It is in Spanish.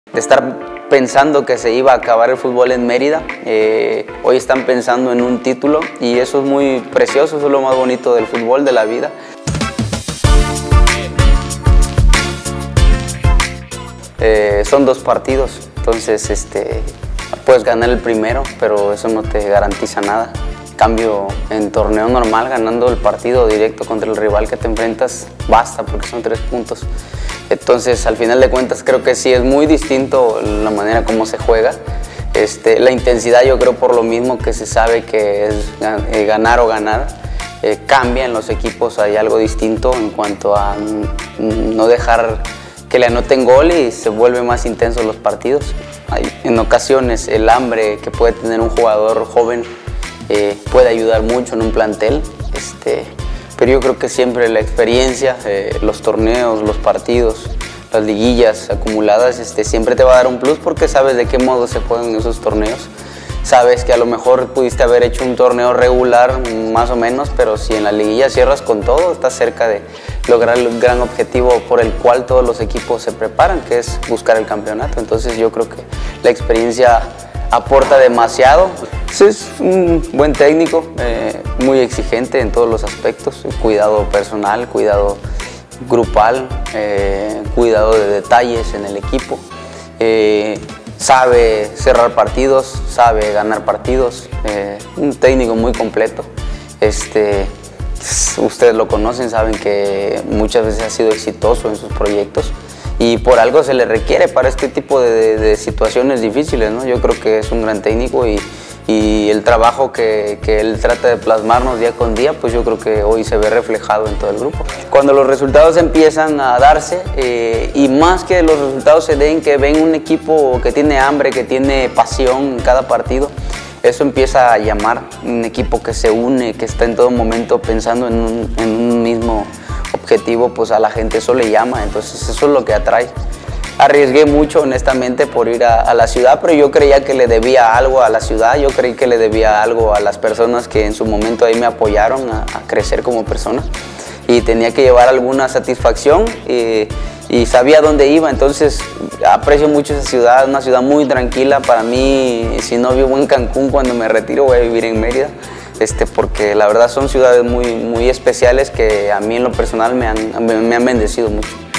De estar pensando que se iba a acabar el fútbol en Mérida, hoy están pensando en un título y eso es muy precioso, eso es lo más bonito del fútbol, de la vida. Son 2 partidos, entonces puedes ganar el primero, pero eso no te garantiza nada. En cambio, en torneo normal, ganando el partido directo contra el rival que te enfrentas, basta, porque son 3 puntos. Entonces, al final de cuentas, creo que sí es muy distinto la manera como se juega. La intensidad, yo creo, por lo mismo que se sabe que es ganar o ganar, cambia en los equipos, hay algo distinto en cuanto a no dejar que le anoten gol y se vuelven más intensos los partidos. Hay, en ocasiones, el hambre que puede tener un jugador joven puede ayudar mucho en un plantel. Pero yo creo que siempre la experiencia, los torneos, los partidos, las liguillas acumuladas, siempre te va a dar un plus porque sabes de qué modo se juegan esos torneos. Sabes que a lo mejor pudiste haber hecho un torneo regular, más o menos, pero si en la liguilla cierras con todo, estás cerca de lograr el gran objetivo por el cual todos los equipos se preparan, que es buscar el campeonato. Entonces yo creo que la experiencia aporta demasiado. Es un buen técnico, muy exigente en todos los aspectos, cuidado personal, cuidado grupal, cuidado de detalles en el equipo. Sabe cerrar partidos, sabe ganar partidos, un técnico muy completo. Ustedes lo conocen, saben que muchas veces ha sido exitoso en sus proyectos y por algo se le requiere para este tipo de situaciones difíciles, ¿no? Yo creo que es un gran técnico y el trabajo que él trata de plasmarnos día con día, pues yo creo que hoy se ve reflejado en todo el grupo. Cuando los resultados empiezan a darse, y más que los resultados se den, que ven un equipo que tiene hambre, que tiene pasión en cada partido, eso empieza a llamar, un equipo que se une, que está en todo momento pensando en un mismo objetivo, pues a la gente eso le llama, entonces eso es lo que atrae. Arriesgué mucho, honestamente, por ir a la ciudad, pero yo creía que le debía algo a la ciudad, yo creí que le debía algo a las personas que en su momento ahí me apoyaron a crecer como persona y tenía que llevar alguna satisfacción y sabía dónde iba, entonces aprecio mucho esa ciudad, una ciudad muy tranquila. Para mí, si no vivo en Cancún, cuando me retiro voy a vivir en Mérida, porque la verdad son ciudades muy especiales que a mí en lo personal me han bendecido mucho.